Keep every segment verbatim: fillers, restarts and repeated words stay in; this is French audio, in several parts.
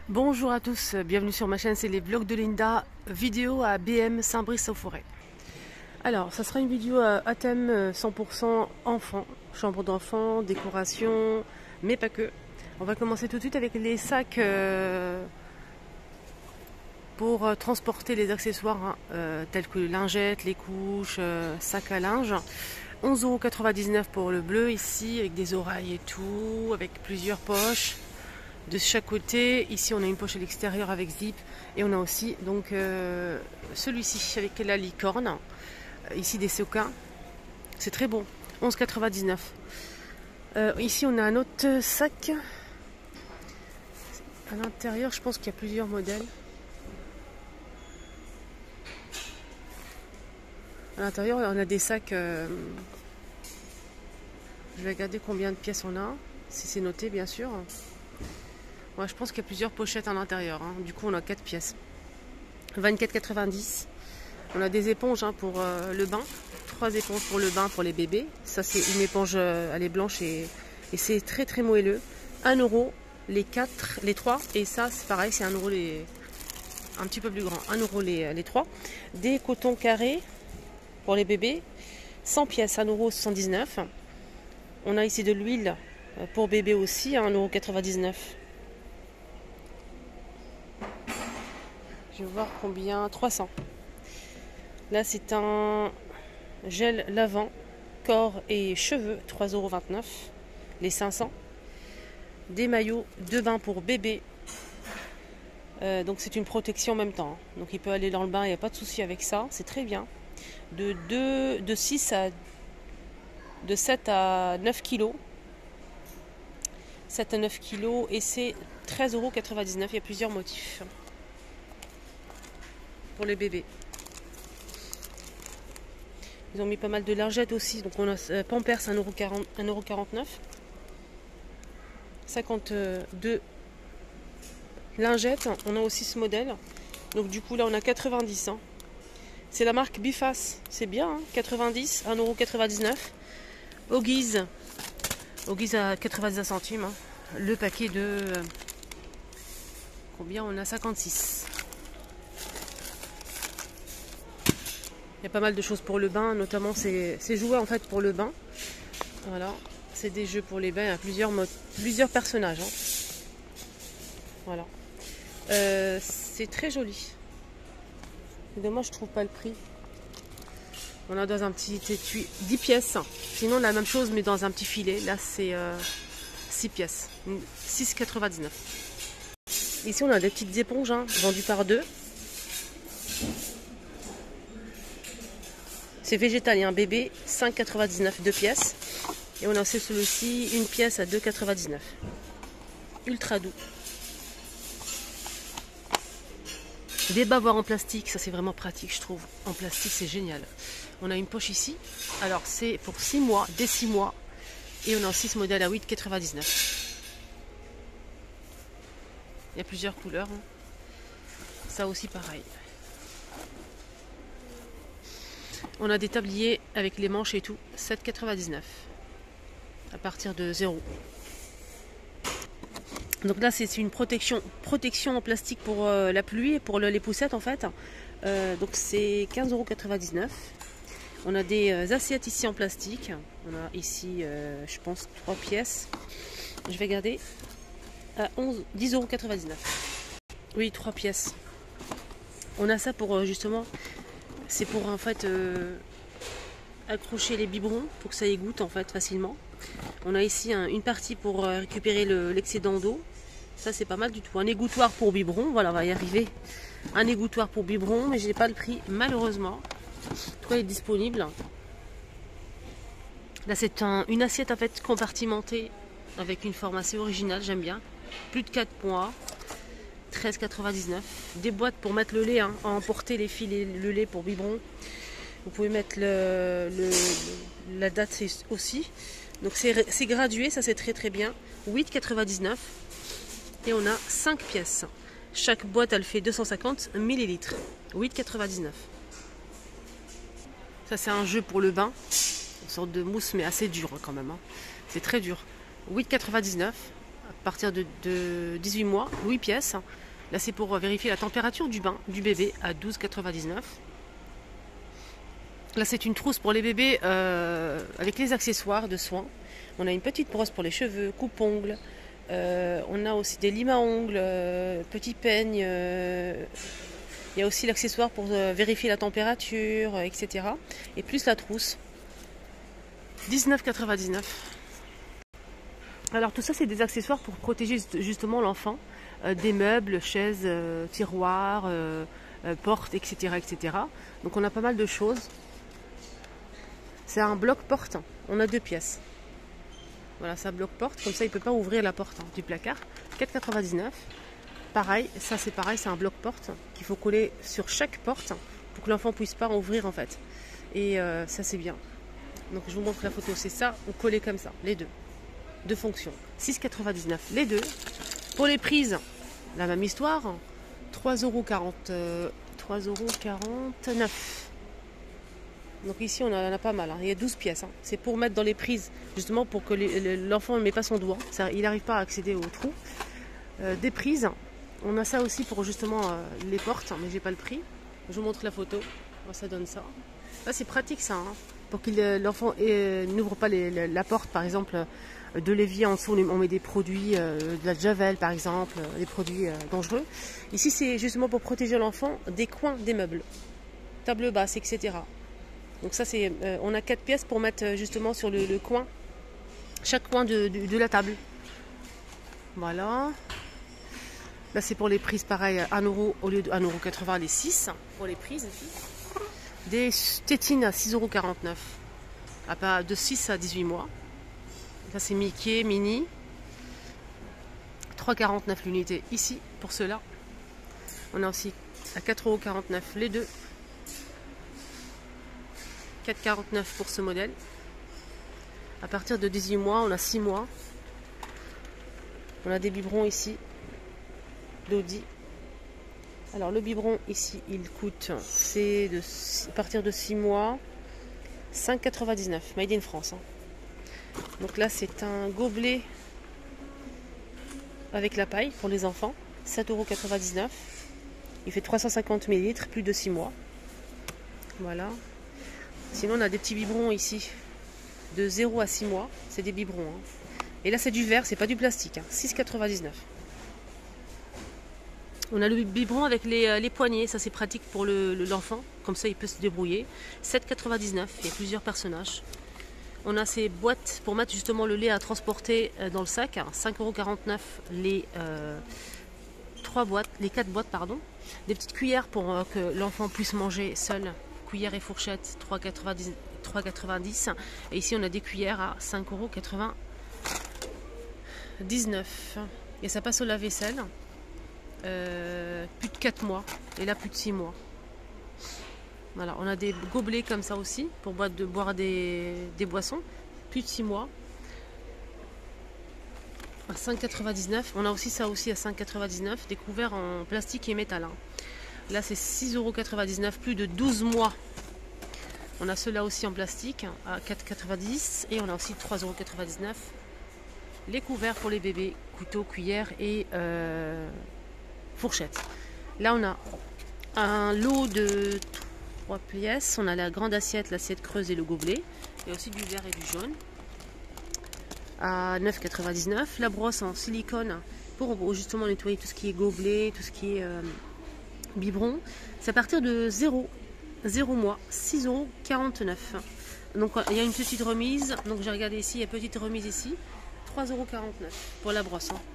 Bonjour à tous, bienvenue sur ma chaîne, c'est les vlogs de Linda, vidéo à B M Saint-Brice-au-Forêt. Alors, ça sera une vidéo à, à thème cent pour cent enfant, chambre d'enfant, décoration, mais pas que. On va commencer tout de suite avec les sacs euh, pour euh, transporter les accessoires hein, euh, tels que lingettes, les couches, euh, sacs à linge. onze euros quatre-vingt-dix-neuf pour le bleu ici, avec des oreilles et tout, avec plusieurs poches de chaque côté. Ici on a une poche à l'extérieur avec zip, et on a aussi donc euh, celui-ci avec la licorne. Ici des sequins, c'est très bon, onze euros quatre-vingt-dix-neuf. Euh, ici on a un autre sac à l'intérieur, je pense qu'il y a plusieurs modèles. À l'intérieur on a des sacs, euh, je vais regarder combien de pièces on a, si c'est noté bien sûr. Ouais, je pense qu'il y a plusieurs pochettes à l'intérieur, hein. Du coup on a quatre pièces, vingt-quatre euros quatre-vingt-dix. On a des éponges hein, pour euh, le bain, trois éponges pour le bain pour les bébés. Ça c'est une éponge, euh, elle est blanche et, et c'est très très moelleux. un euro les quatre, les trois, et ça c'est pareil, c'est un euro les, un petit peu plus grand, un euro les, les trois. Des cotons carrés pour les bébés, cent pièces, un euro soixante-dix-neuf. On a ici de l'huile pour bébé aussi, un euro quatre-vingt-dix-neuf. Je vais voir combien, trois cents. Là c'est un gel lavant corps et cheveux, trois euros vingt-neuf, les cinq cents. Des maillots de bain pour bébé, euh, donc c'est une protection en même temps, donc il peut aller dans le bain, il n'y a pas de souci avec ça, c'est très bien. De, deux, de six à de sept à neuf kilos, sept à neuf kilos, et c'est treize euros quatre-vingt-dix-neuf. Il y a plusieurs motifs pour les bébés. Ils ont mis pas mal de lingettes aussi. Donc on a euh, Pampers un euro quarante-neuf. cinquante-deux lingettes. On a aussi ce modèle. Donc du coup là on a quatre-vingt-dix. Hein. C'est la marque Biface. C'est bien. Hein, quatre-vingt-dix, un euro quatre-vingt-dix-neuf. Huggies. Huggies à quatre-vingt-dix centimes. Hein. Le paquet de... Euh, combien on a? cinquante-six. Il y a pas mal de choses pour le bain, notamment ces, ces jouets en fait pour le bain. Voilà, c'est des jeux pour les bains, il y a plusieurs, plusieurs personnages. Hein. Voilà. Euh, c'est très joli. C'est dommage, je trouve pas le prix. On a dans un petit étui dix pièces. Sinon la même chose mais dans un petit filet. Là c'est euh, six pièces. six euros quatre-vingt-dix-neuf. Ici on a des petites éponges hein, vendues par deux. C'est végétalien bébé, cinq euros quatre-vingt-dix-neuf, deux pièces. Et on a aussi celui-ci, une pièce à deux euros quatre-vingt-dix-neuf. Ultra doux. Des bavoirs en plastique, ça c'est vraiment pratique je trouve. En plastique c'est génial. On a une poche ici. Alors c'est pour six mois, dès six mois. Et on a aussi ce modèle à huit euros quatre-vingt-dix-neuf. Il y a plusieurs couleurs. Hein. Ça aussi pareil. On a des tabliers avec les manches et tout, sept euros quatre-vingt-dix-neuf. À partir de zéro. Donc là c'est une protection, protection en plastique pour euh, la pluie et pour le, les poussettes en fait. Euh, donc c'est quinze euros quatre-vingt-dix-neuf. On a des euh, assiettes ici en plastique. On a ici euh, je pense trois pièces. Je vais garder à dix euros quatre-vingt-dix-neuf. Oui, trois pièces. On a ça pour euh, justement... C'est pour en fait euh, accrocher les biberons pour que ça égoutte en fait facilement. On a ici un, une partie pour euh, récupérer l'excédent le, d'eau. Ça c'est pas mal du tout. Un égouttoir pour biberon, voilà on va y arriver. Un égouttoir pour biberon, mais j'ai pas le prix malheureusement. En tout cas il est disponible. Là c'est un, une assiette en fait compartimentée avec une forme assez originale, j'aime bien. Plus de quatre mois. treize euros quatre-vingt-dix-neuf. Des boîtes pour mettre le lait, hein, à emporter les fils et le lait pour biberon. Vous pouvez mettre le, le, la date aussi. Donc c'est gradué, ça c'est très très bien. huit euros quatre-vingt-dix-neuf. Et on a cinq pièces. Chaque boîte elle fait deux cent cinquante millilitres. huit euros quatre-vingt-dix-neuf. Ça c'est un jeu pour le bain. Une sorte de mousse mais assez dur hein, quand même. Hein. C'est très dur. huit euros quatre-vingt-dix-neuf. partir de, de dix-huit mois, huit pièces. Là, c'est pour vérifier la température du bain du bébé à douze quatre-vingt-dix-neuf. Là, c'est une trousse pour les bébés euh, avec les accessoires de soins. On a une petite brosse pour les cheveux, coupe-ongles. Euh, on a aussi des limes à ongles, euh, petits peignes. Euh, il y a aussi l'accessoire pour euh, vérifier la température, euh, et cetera. Et plus la trousse. dix-neuf quatre-vingt-dix-neuf. Alors tout ça, c'est des accessoires pour protéger justement l'enfant euh, des meubles, chaises, euh, tiroirs, euh, euh, portes, et cetera, et cetera. Donc on a pas mal de choses. C'est un bloc-porte. On a deux pièces. Voilà, ça bloc-porte. Comme ça, il ne peut pas ouvrir la porte hein, du placard. quatre quatre-vingt-dix-neuf. Pareil, ça c'est pareil, c'est un bloc-porte qu'il faut coller sur chaque porte pour que l'enfant ne puisse pas ouvrir en fait. Et euh, ça c'est bien. Donc je vous montre la photo. C'est ça, ou coller comme ça, les deux. Deux fonctions. six quatre-vingt-dix-neuf, les deux. Pour les prises, la même histoire. trois euros quarante, trois euros quarante-neuf. Donc ici, on en a pas mal. Hein. Il y a douze pièces. Hein. C'est pour mettre dans les prises, justement pour que l'enfant ne met pas son doigt. Ça, il n'arrive pas à accéder au trou. Euh, des prises. On a ça aussi pour justement euh, les portes, mais j'ai pas le prix. Je vous montre la photo. Oh, ça donne ça. Là, c'est pratique ça. Hein. Pour que l'enfant euh, n'ouvre pas les, les, la porte, par exemple, euh, de l'évier en dessous, on met des produits, euh, de la javel par exemple, euh, des produits euh, dangereux. Ici, c'est justement pour protéger l'enfant des coins des meubles. Table basse, et cetera. Donc ça, c'est, euh, on a quatre pièces pour mettre justement sur le, le coin, chaque coin de, de, de la table. Voilà. Là, c'est pour les prises, pareil, un euro au lieu de un euro quatre-vingts, les six pour les prises. Des tétines à six euros quarante-neuf, de six à dix-huit mois. Ça, c'est Mickey, Mini. trois euros quarante-neuf l'unité ici, pour ceux-là. On a aussi à quatre euros quarante-neuf les deux. quatre euros quarante-neuf pour ce modèle. À partir de dix-huit mois, on a six mois. On a des biberons ici, d'Audi. Alors le biberon ici, il coûte, c'est de à partir de six mois, cinq euros quatre-vingt-dix-neuf, made in France. Hein. Donc là, c'est un gobelet avec la paille pour les enfants, sept euros quatre-vingt-dix-neuf. Il fait trois cent cinquante millilitres, plus de six mois. Voilà. Sinon, on a des petits biberons ici, de zéro à six mois. C'est des biberons. Hein. Et là, c'est du verre, c'est pas du plastique. Hein. six euros quatre-vingt-dix-neuf. On a le biberon avec les, les poignées. Ça, c'est pratique pour l'enfant. Le, Comme ça, il peut se débrouiller. sept euros quatre-vingt-dix-neuf. Il y a plusieurs personnages. On a ces boîtes pour mettre justement le lait à transporter dans le sac. cinq euros quarante-neuf les euh, trois boîtes, les quatre boîtes, pardon. Des petites cuillères pour euh, que l'enfant puisse manger seul. Cuillère et fourchette, trois euros quatre-vingt-dix. Et ici, on a des cuillères à cinq euros quatre-vingt-dix-neuf. Et ça passe au lave-vaisselle. Euh, plus de quatre mois. Et là, plus de six mois. Voilà, on a des gobelets comme ça aussi pour boire, de boire des, des boissons. Plus de six mois. À cinq euros quatre-vingt-dix-neuf. On a aussi ça aussi à cinq euros quatre-vingt-dix-neuf. Des couverts en plastique et métal. Hein. Là, c'est six euros quatre-vingt-dix-neuf. Plus de douze mois. On a ceux-là aussi en plastique à quatre euros quatre-vingt-dix. Et on a aussi trois euros quatre-vingt-dix-neuf. Les couverts pour les bébés. Couteaux, cuillères et euh, fourchettes. Là, on a un lot de trois pièces. On a la grande assiette, l'assiette creuse et le gobelet. Il y a aussi du vert et du jaune. À neuf euros quatre-vingt-dix-neuf. La brosse en silicone pour justement nettoyer tout ce qui est gobelet, tout ce qui est euh, biberon. C'est à partir de zéro mois, six euros quarante-neuf. Donc il y a une petite remise. Donc j'ai regardé ici, il y a une petite remise ici. trois euros quarante-neuf pour la brosse. Hein.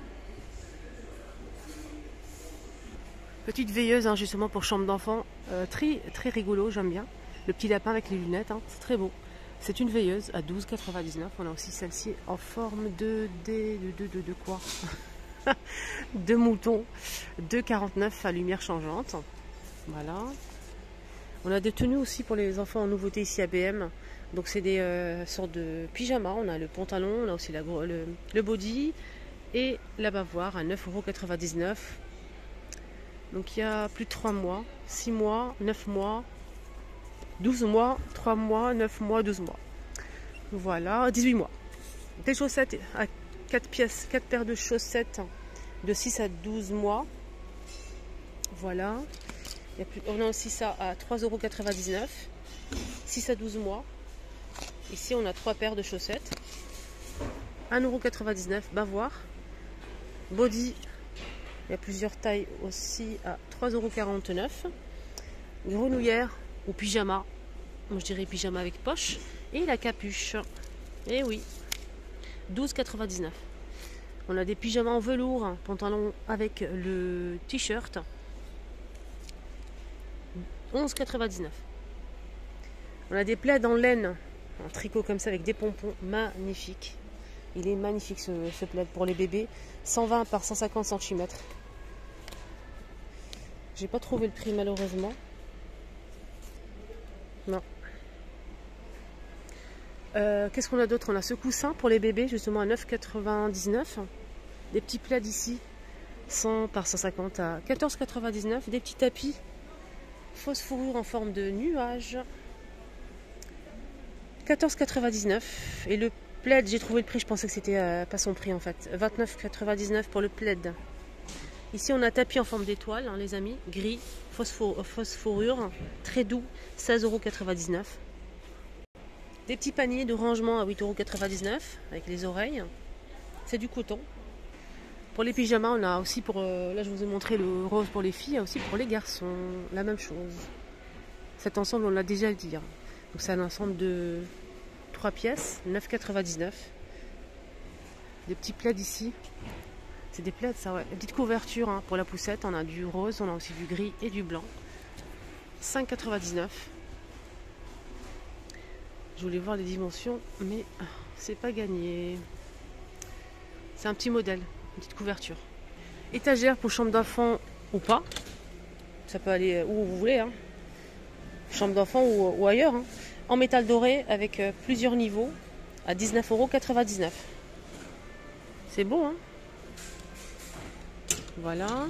Petite veilleuse hein, justement pour chambre d'enfant. Euh, très, très rigolo, j'aime bien. Le petit lapin avec les lunettes, hein, c'est très beau. C'est une veilleuse à douze euros quatre-vingt-dix-neuf. On a aussi celle-ci en forme de, de, de, de, de quoi de mouton. deux euros quarante-neuf à lumière changeante. Voilà. On a des tenues aussi pour les enfants en nouveauté ici à B M. Donc c'est des euh, sortes de pyjamas. On a le pantalon, on a aussi la, le, le body et la bavoir à neuf euros quatre-vingt-dix-neuf. Donc il y a plus de trois mois, six mois, neuf mois, douze mois, trois mois, neuf mois, douze mois. Voilà, dix-huit mois. Des chaussettes à quatre pièces, quatre paires de chaussettes de six à douze mois. Voilà. Il y a plus, on a aussi ça à trois euros quatre-vingt-dix-neuf. six à douze mois. Ici, on a trois paires de chaussettes. un euro quatre-vingt-dix-neuf. Bavoir. Body. Il y a plusieurs tailles aussi à trois euros quarante-neuf. Grenouillère ou pyjama. Moi, je dirais pyjama avec poche. Et la capuche. Et oui. douze euros quatre-vingt-dix-neuf. On a des pyjamas en velours, pantalon avec le t-shirt. onze euros quatre-vingt-dix-neuf. On a des plaids en laine, en tricot comme ça avec des pompons. Magnifique. Il est magnifique ce, ce plaid pour les bébés. cent vingt par cent cinquante centimètres. J'ai pas trouvé le prix malheureusement. Non. Euh, Qu'est-ce qu'on a d'autre? On a ce coussin pour les bébés justement à neuf euros quatre-vingt-dix-neuf. Des petits plaids ici, cent par cent cinquante à quatorze euros quatre-vingt-dix-neuf. Des petits tapis, fausse fourrure en forme de nuage, quatorze euros quatre-vingt-dix-neuf. Et le plaid, j'ai trouvé le prix, je pensais que c'était euh, pas son prix en fait. vingt-neuf euros quatre-vingt-dix-neuf pour le plaid. Ici on a tapis en forme d'étoile, hein, les amis, gris, fausse, four, fausse fourrure, très doux, seize euros quatre-vingt-dix-neuf. Des petits paniers de rangement à huit euros quatre-vingt-dix-neuf avec les oreilles. C'est du coton. Pour les pyjamas, on a aussi pour... Euh, là, je vous ai montré le rose pour les filles, aussi pour les garçons. La même chose. Cet ensemble, on l'a déjà dit. Hein. Donc, c'est un ensemble de trois pièces, neuf euros quatre-vingt-dix-neuf. Des petits plaids ici. C'est des plaids, ça, ouais. Des petites couvertures hein, pour la poussette. On a du rose, on a aussi du gris et du blanc. cinq euros quatre-vingt-dix-neuf. Je voulais voir les dimensions, mais c'est pas gagné. C'est un petit modèle, une petite couverture. Étagère pour chambre d'enfant ou pas. Ça peut aller où vous voulez. Hein. Chambre d'enfant ou, ou ailleurs. Hein. En métal doré avec euh, plusieurs niveaux à dix-neuf euros quatre-vingt-dix-neuf. C'est beau, hein? Voilà.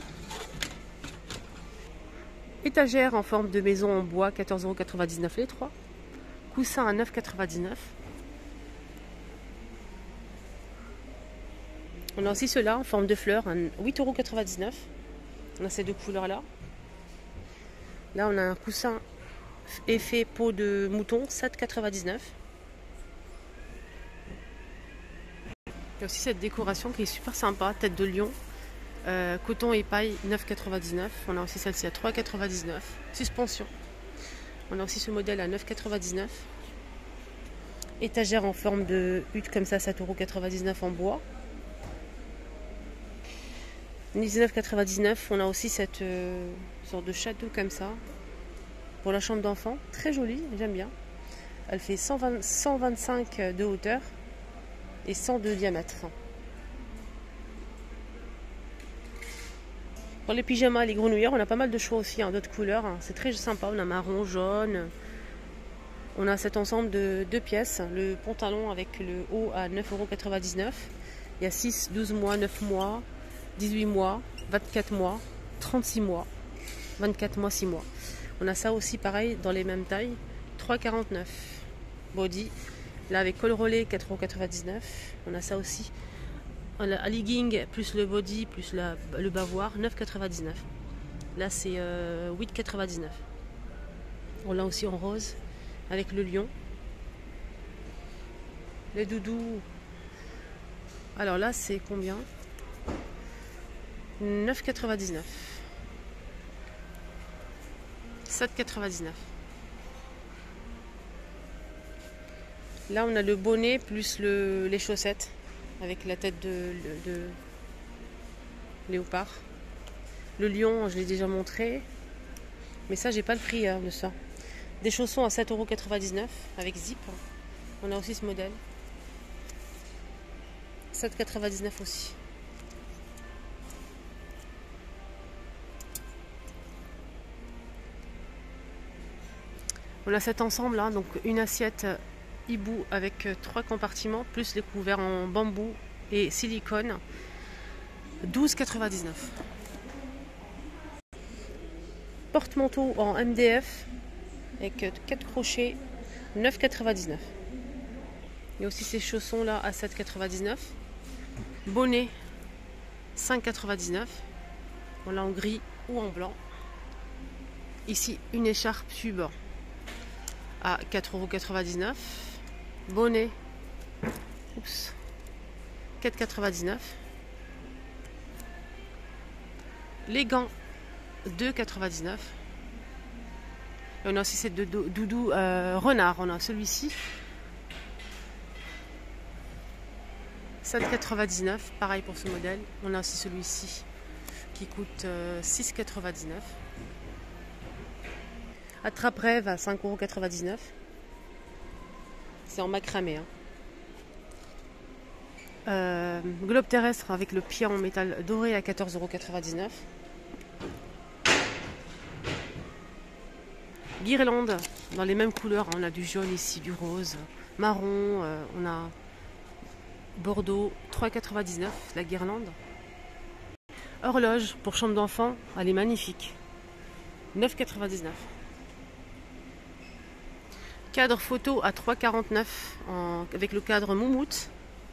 Étagère en forme de maison en bois, quatorze euros quatre-vingt-dix-neuf les trois. Coussin à neuf euros quatre-vingt-dix-neuf. On a aussi ceux-là en forme de fleurs, à huit euros quatre-vingt-dix-neuf. On a ces deux couleurs-là. Là, on a un coussin effet peau de mouton, sept euros quatre-vingt-dix-neuf. Il y a aussi cette décoration qui est super sympa, tête de lion, euh, coton et paille, neuf euros quatre-vingt-dix-neuf. On a aussi celle-ci à trois euros quatre-vingt-dix-neuf. Suspension. On a aussi ce modèle à neuf euros quatre-vingt-dix-neuf. Étagère en forme de hutte comme ça, sept euros quatre-vingt-dix-neuf en bois. dix-neuf euros quatre-vingt-dix-neuf. On a aussi cette euh, sorte de château comme ça. Pour la chambre d'enfant. Très jolie, j'aime bien. Elle fait cent vingt, cent vingt-cinq de hauteur et cent de diamètre. Pour les pyjamas, les grenouillères, on a pas mal de choix aussi, hein, d'autres couleurs. Hein. C'est très sympa. On a marron, jaune. On a cet ensemble de deux pièces. Le pantalon avec le haut à neuf euros quatre-vingt-dix-neuf. Il y a six, douze mois, neuf mois, dix-huit mois, vingt-quatre mois, trente-six mois, vingt-quatre mois, six mois. On a ça aussi pareil dans les mêmes tailles. trois euros quarante-neuf. Body. Là avec col relais, quatre euros quatre-vingt-dix-neuf. On a ça aussi. Un legging plus le body plus la, le bavoir, neuf euros quatre-vingt-dix-neuf. Là c'est euh, huit euros quatre-vingt-dix-neuf. On l'a aussi en rose avec le lion. Les doudous. Alors là c'est combien? neuf euros quatre-vingt-dix-neuf. sept euros quatre-vingt-dix-neuf. Là on a le bonnet plus le, les chaussettes. Avec la tête de, de, de léopard. Le lion, je l'ai déjà montré. Mais ça, j'ai pas le prix hein, de ça. Des chaussons à sept euros quatre-vingt-dix-neuf avec zip. On a aussi ce modèle. sept euros quatre-vingt-dix-neuf aussi. On a cet ensemble là, donc une assiette hibou avec trois compartiments, plus les couverts en bambou et silicone, douze euros quatre-vingt-dix-neuf. Porte-manteau en M D F avec quatre crochets, neuf euros quatre-vingt-dix-neuf. Il y a aussi ces chaussons là à sept euros quatre-vingt-dix-neuf. Bonnet, cinq quatre-vingt-dix-neuf. On l'a en gris ou en blanc. Ici, une écharpe tube à quatre euros quatre-vingt-dix-neuf. Bonnet, oups, quatre quatre-vingt-dix-neuf. Les gants, deux quatre-vingt-dix-neuf. Et on a aussi cette doudou euh, renard. On a celui-ci, sept quatre-vingt-dix-neuf. Pareil pour ce modèle. On a aussi celui-ci qui coûte euh, six quatre-vingt-dix-neuf. Attrape-rêve à cinq euros quatre-vingt-dix-neuf. C'est en macramé. Hein. Euh, globe terrestre avec le pied en métal doré à quatorze euros quatre-vingt-dix-neuf. Guirlande dans les mêmes couleurs. On a du jaune ici, du rose, marron. Euh, on a bordeaux, trois quatre-vingt-dix-neuf la guirlande. Horloge pour chambre d'enfant, elle est magnifique. neuf quatre-vingt-dix-neuf. Cadre photo à trois quarante-neuf en... avec le cadre moumoute.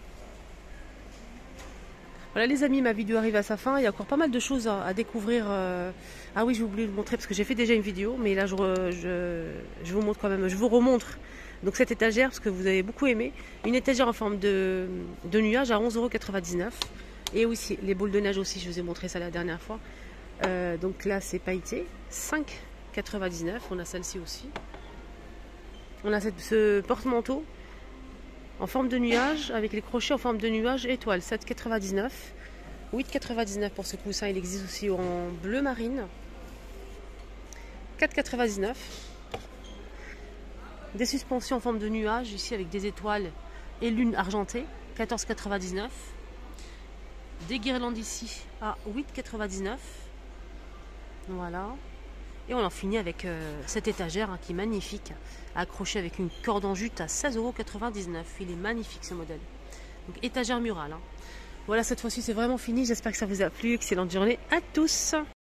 Voilà les amis, ma vidéo arrive à sa fin. Il y a encore pas mal de choses à, à découvrir. Euh... Ah oui, j'ai oublié de vous montrer parce que j'ai fait déjà une vidéo, mais là je, re... je... je vous montre quand même. Je vous remontre donc cette étagère parce que vous avez beaucoup aimé. Une étagère en forme de, de nuage à onze euros quatre-vingt-dix-neuf. Et aussi les boules de neige aussi, je vous ai montré ça la dernière fois. Euh, donc là c'est pailleté, cinq quatre-vingt-dix-neuf. On a celle-ci aussi. On a cette, ce porte-manteau en forme de nuage avec les crochets en forme de nuage étoile, sept quatre-vingt-dix-neuf. huit quatre-vingt-dix-neuf pour ce coussin. Il existe aussi en bleu marine, quatre quatre-vingt-dix-neuf. Des suspensions en forme de nuage ici avec des étoiles et lune argentée, quatorze quatre-vingt-dix-neuf. Des guirlandes ici à huit quatre-vingt-dix-neuf. Voilà. Et on en finit avec euh, cette étagère hein, qui est magnifique, accrochée avec une corde en jute à seize euros quatre-vingt-dix-neuf. Il est magnifique ce modèle. Donc étagère murale. Hein. Voilà, cette fois-ci c'est vraiment fini. J'espère que ça vous a plu. Excellente journée à tous.